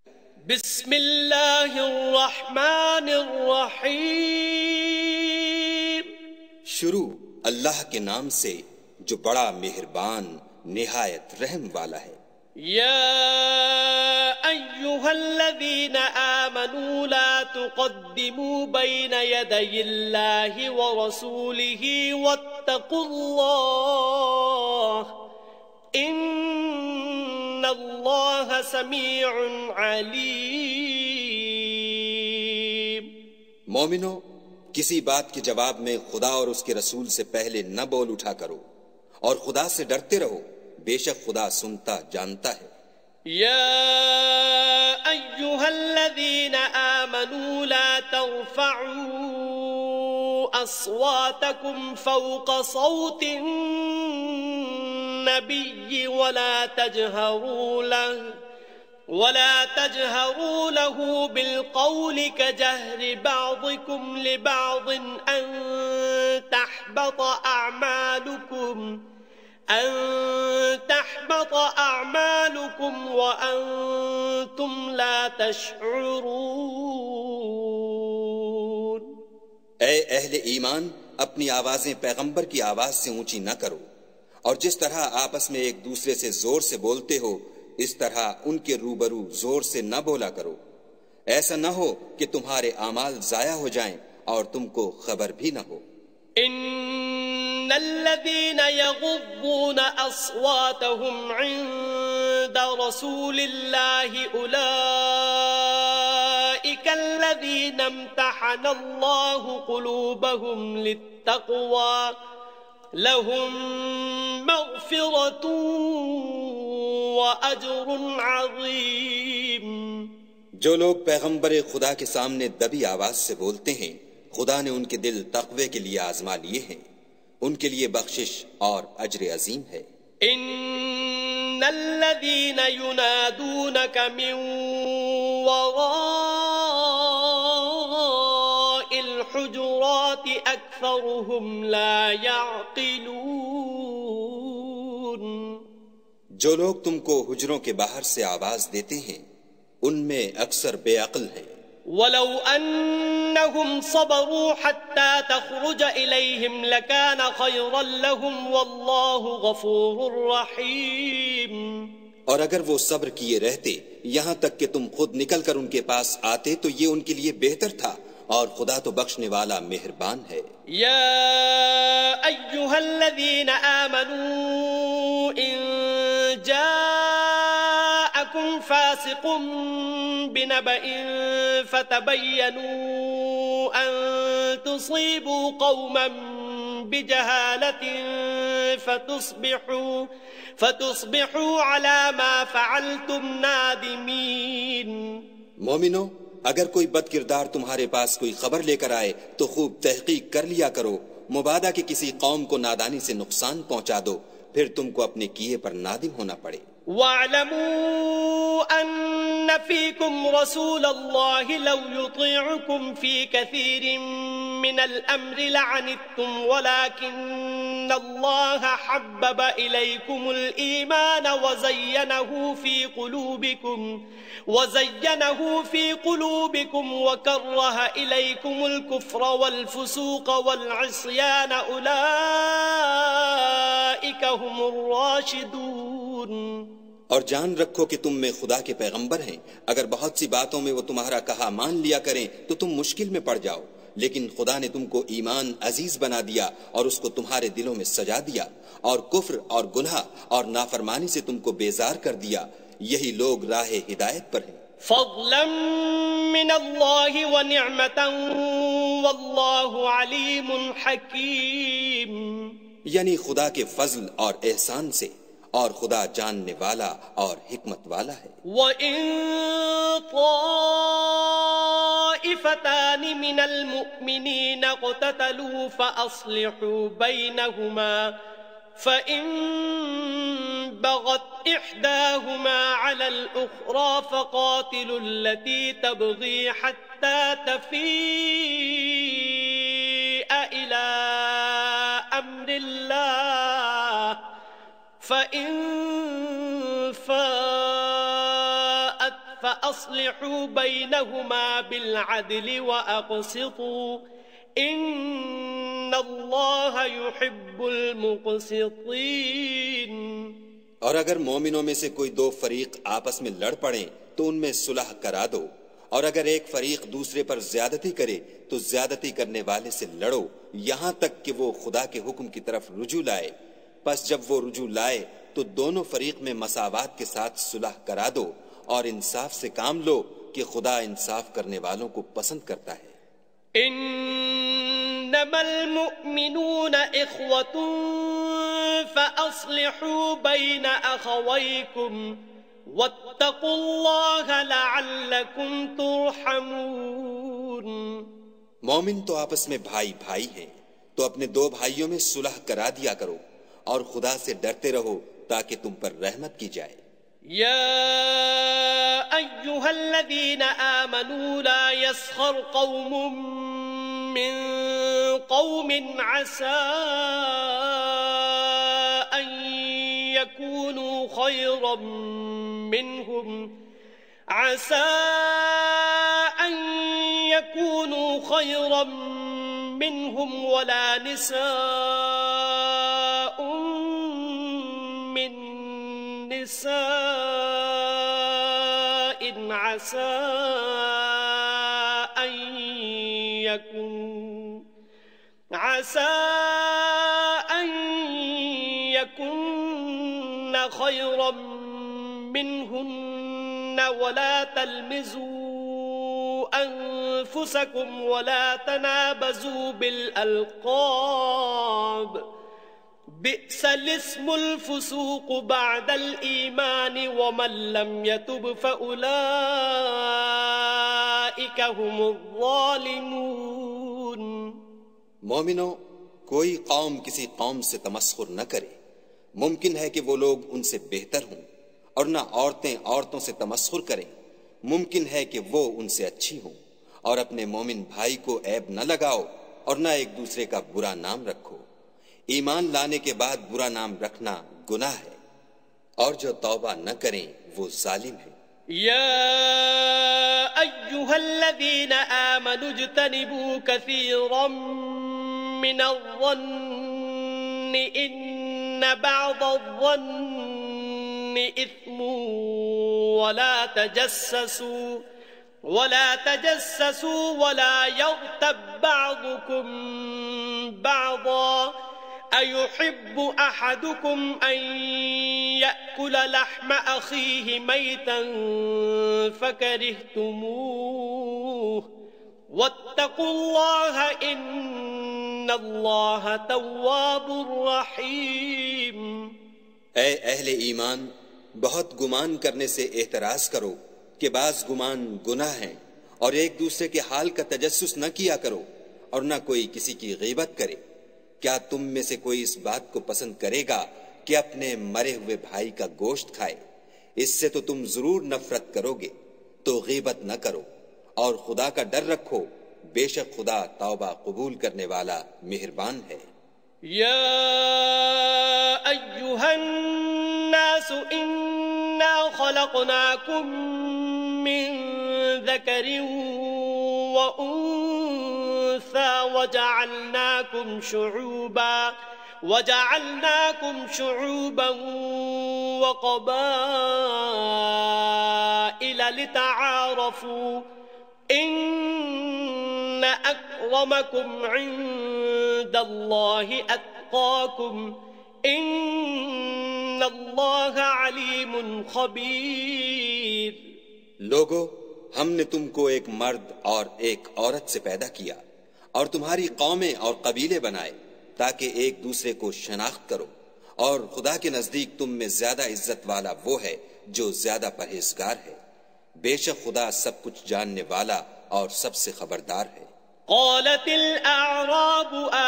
بسم اللہ الرحمن الرحیم. شروع اللہ کے نام سے جو بڑا مہربان نہایت رحم والا ہے. یا ایہا الذین آمنوا لا تقدموا بین یدی اللہ ورسولہ واتقوا اللہ ان اللہ سمیع علیم. مومنو، کسی بات کے جواب میں خدا اور اس کے رسول سے پہلے نہ بول اٹھا کرو، اور خدا سے ڈرتے رہو، بے شک خدا سنتا جانتا ہے. یا ایہا الذین آمنوا لا ترفعوا اصواتکم فوق صوت النبی ولا تجهروا له بالقول كجهر بعضكم لبعض أن تحبط أعمالكم وأنتم لا تشعرون. اے اہل ایمان، اپنی آوازیں پیغمبر کی آواز سے اونچی نہ کرو، اور جس طرح آپس میں ایک دوسرے سے زور سے بولتے ہو اس طرح ان کے روبرو زور سے نہ بولا کرو، ایسا نہ ہو کہ تمہارے اعمال ضائع ہو جائیں اور تم کو خبر بھی نہ ہو. ان الذين يغضون اصواتهم عند رسول الله اولئك الذين امتحن الله قلوبهم للتقوى لهم مغفرة وأجر عظیم. جو لوگ پیغمبر خدا کے سامنے دبی آواز سے بولتے ہیں، خدا نے ان کے دل تقوی کے لیے آزما لیے ہیں، ان کے لیے بخشش اور اجر عظیم ہے. ان الذين ينادونك من وراء الحجرات اكثرهم لا يعقلون. جو لوگ تم کو حجروں کے باہر سے آواز دیتے ہیں ان میں اکثر بے عقل ہیں. ولو انهم صبروا حتى تخرج اليهم لكان خيرا لهم والله غفور رحيم. اور اگر وہ صبر کیے رہتے یہاں تک کہ تم خود نکل کر ان کے پاس آتے تو یہ ان کے لیے بہتر تھا، اور خدا تو بخشنے والا مہربان ہے. یا ایہا الذین آمنوا ان جاءکم فاسق بنبأ فتبینوا ان تصیبوا قوما بجہالة فتصبحوا على ما فعلتم نادمین. مومنو، اگر کوئی بد کردار تمہارے پاس کوئی خبر لے کر آئے تو خوب تحقیق کر لیا کرو، مبادا کہ کسی قوم کو نادانی سے نقصان پہنچا دو، پھر تم کو اپنے کیے پر نادم ہونا پڑے. وَاعْلَمُوا أَنَّ فِيكُمْ رَسُولَ اللَّهِ لَوْ يُطِيعُكُمْ فِي كَثِيرٍ مِّنَ الْأَمْرِ لَعَنِتُّمْ وَلَكِنَّ اللَّهَ حَبَّبَ إِلَيْكُمُ الْإِيمَانَ وَزَيَّنَهُ فِي قُلُوبِكُمْ وَكَرَّهَ إِلَيْكُمُ الْكُفْرَ وَالْفُسُوقَ وَالْعِصْيَانَ أُولَئِكَ هُمُ الرَّاشِدُونَ. اور جان رکھو کہ تم میں خدا کے پیغمبر ہیں، اگر بہت سی باتوں میں وہ تمہارا کہا مان لیا کریں تو تم مشکل میں پڑ جاؤ، لیکن خدا نے تم کو ایمان عزیز بنا دیا اور اس کو تمہارے دلوں میں سجا دیا، اور کفر اور گناہ اور نافرمانی سے تم کو بیزار کر دیا. یہی لوگ راہ ہدایت پر ہیں. فضلا من اللہ ونعمتا واللہ علیم حکیم. یعنی خدا کے فضل اور احسان سے، اور خدا جاننے والا اور حکمت والا ہے. وَإِن طَائِفَتَانِ مِنَ الْمُؤْمِنِينَ اقْتَتَلُوا فَأَصْلِحُوا بَيْنَهُمَا فَإِن بَغَتْ إِحْدَاهُمَا عَلَى الْأُخْرَى فَقَاتِلُوا الَّتِي تَبْغِي حَتَّى تَفِيءَ إِلَى أَمْرِ اللَّهِ فَإِن فَاءَتْ فأصلحوا بينهما بالعدل وأقسطوا إن الله يحب المقسطين۔ اور اگر مومنوں میں سے کوئی دو فریق آپس میں لڑ پڑیں تو ان میں صلح کرا دو، اور اگر ایک فریق دوسرے پر زیادتی کرے تو زیادتی کرنے والے سے لڑو یہاں تک کہ وہ خدا کے حکم کی طرف رجوع لائے۔ پس جب وہ رجوع لائے تو دونوں فریق میں مساوات کے ساتھ صلح کرا دو اور انصاف سے کام لو کہ خدا انصاف کرنے والوں کو پسند کرتا ہے۔ انما المؤمنون اخوة فاصلحوا بين اخويكم واتقوا الله لعلكم ترحمون۔ مومن تو آپس میں بھائی بھائی ہیں، تو اپنے دو بھائیوں میں صلح کرا دیا کرو اور خدا سے ڈرتے رہو تاکہ تم پر رحمت کی جائے۔ يا أيها الذين آمنوا لا يسخر قوم من قوم عسى أن يكونوا خيرا منهم ولا نساء من نساء عسى أن يكن خيرا منهن ولا تلمزوا أنفسكم ولا تنابزوا بالألقاب بئس الاسم الفسوق بعد الإيمان ومن لم يتب فأولئك هم الظالمون۔ مومنو، کوئی قوم کسی قوم سے تمسخر نہ کرے، ممکن ہے کہ وہ لوگ ان سے بہتر ہوں، اور نہ عورتیں عورتوں سے تمسخر کریں، ممکن ہے کہ وہ ان سے اچھی ہوں، اور اپنے مومن بھائی کو عیب نہ لگاؤ اور نہ ایک دوسرے کا برا نام رکھو۔ ایمان لانے کے بعد برا نام رکھنا گناہ ہے، اور جو توبہ نہ کریں وہ ظالم ہیں۔ يا أيها الذين آمنوا اجتنبوا كثيرا من الظن إن بعض الظن إثم ولا تجسسوا ولا يغتب بعضكم بعضا أيحب أحدكم أن يأكل لحم أخيه ميتا فكرهتموه واتقوا الله إن الله تواب رحيم۔ اے اہل ایمان، بہت گمان کرنے سے احتراز کرو کہ بعض گمان گناہ ہیں، اور ایک دوسرے کے حال کا تجسس نہ کیا کرو، اور نہ کوئی کسی کی غیبت کرے۔ کیا تم میں سے کوئی اس بات کو پسند کرے گا کہ اپنے مرے ہوئے بھائی کا گوشت کھائے؟ اس سے تو تم ضرور نفرت کرو گے، تو غیبت نہ کرو، اور خدا کا ڈر رکھو، بے شک خدا توبہ قبول کرنے والا مہربان ہے۔ یا ایھا الناس انا خلقناکم من ذکر وانثى وجعلناكم شعوبا وقبائل لتعارفوا ان اکرمکم عند اللہ اتقاکم ان اللہ علیم خبیر۔ لوگو، ہم نے تم کو ایک مرد اور ایک عورت سے پیدا کیا اور تمہاری قومیں اور قبیلے بنائے تاکہ ایک دوسرے کو شناخت کرو، اور خدا کے نزدیک تم میں زیادہ عزت والا وہ ہے جو زیادہ پرہیزگار ہے۔ بے شک خدا سب کچھ جاننے والا اور سب سے خبردار ہے۔ قالت الاعراب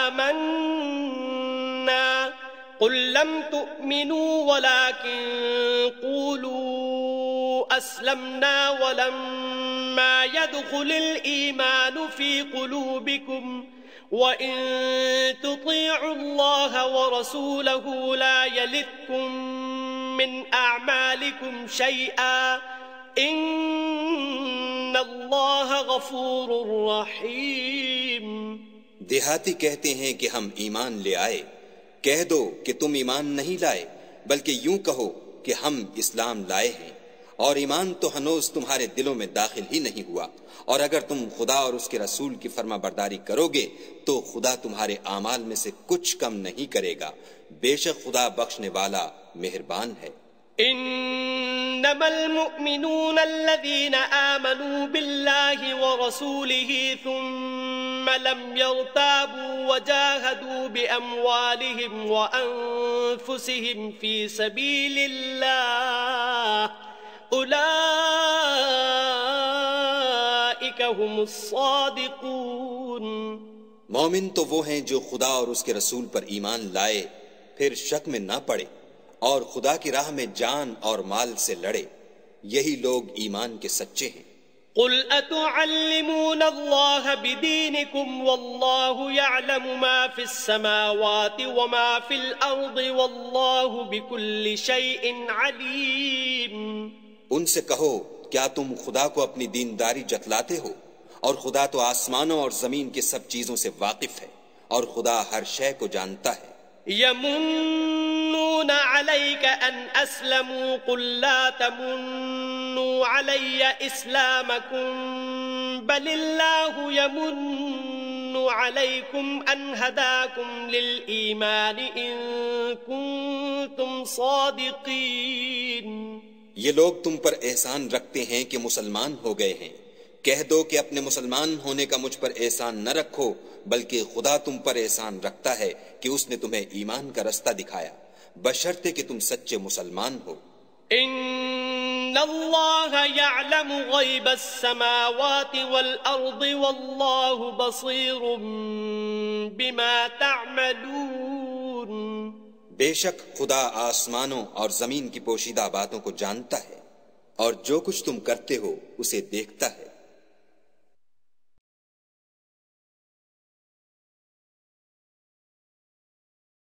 آمنا قل لم تؤمنوا ولكن قولوا اسلمنا ولما يدخل الايمان في قلوبكم وَإِن تُطِيعُوا اللَّهَ وَرَسُولَهُ لَا يَلِتْكُم مِّنْ أَعْمَالِكُمْ شَيْئًا إن الله غفور رحيم. دیہاتی کہتے ہیں کہ ہم ایمان لے آئے. کہہ دو کہ تم ایمان نہیں لائے، بلکہ یوں کہو کہ ہم اسلام لائے ہیں، اور ایمان تو ہنوز تمہارے دلوں میں داخل ہی نہیں ہوا. اور اگر تم خدا اور اس کے رسول کی فرما برداری کرو گے تو خدا تمہارے اعمال میں سے کچھ کم نہیں کرے گا. بے شک خدا بخشنے والا مہربان ہے. إنما المؤمنون الذين آمنوا بالله ورسوله ثم لم يرتابوا وجاهدوا بأموالهم وأنفسهم في سبيل الله أولئك هم الصادقون. مومن تو وہ ہیں جو خدا اور اس کے رسول پر ایمان لائے، پھر شک میں نہ پڑے اور خدا کی راہ میں جان اور مال سے لڑے، یہی لوگ ایمان کے سچے ہیں. قل أتعلمون الله بدينكم والله يعلم ما في السماوات وما في الأرض والله بكل شيء عليم. ان سے کہو کیا تم خدا کو اپنی دینداری جتلاتے ہو؟ اور خدا تو آسمانوں اور زمین کی سب چیزوں سے واقف ہے، اور خدا ہر شے کو جانتا ہے. يمنون عليك أن أسلموا قل لا تمنوا علي إسلامكم بل الله يمن عليكم أن هداكم للإيمان إن كنتم صادقين. یہ لوگ تم پر احسان رکھتے ہیں کہ مسلمان ہو گئے ہیں. کہہ دو کہ اپنے مسلمان ہونے کا مجھ پر احسان نہ رکھو، بلکہ خدا تم پر احسان رکھتا ہے کہ اس نے تمہیں ایمان کا رستہ دکھایا، بشرطے کہ تم سچے مسلمان ہو. ان اللہ یعلم غیب السماوات والارض واللہ بصیر بما تعملون. بے شک خدا آسمانوں اور زمین کی پوشیدہ باتوں کو جانتا ہے، اور جو کچھ تم کرتے ہو اسے دیکھتا ہے.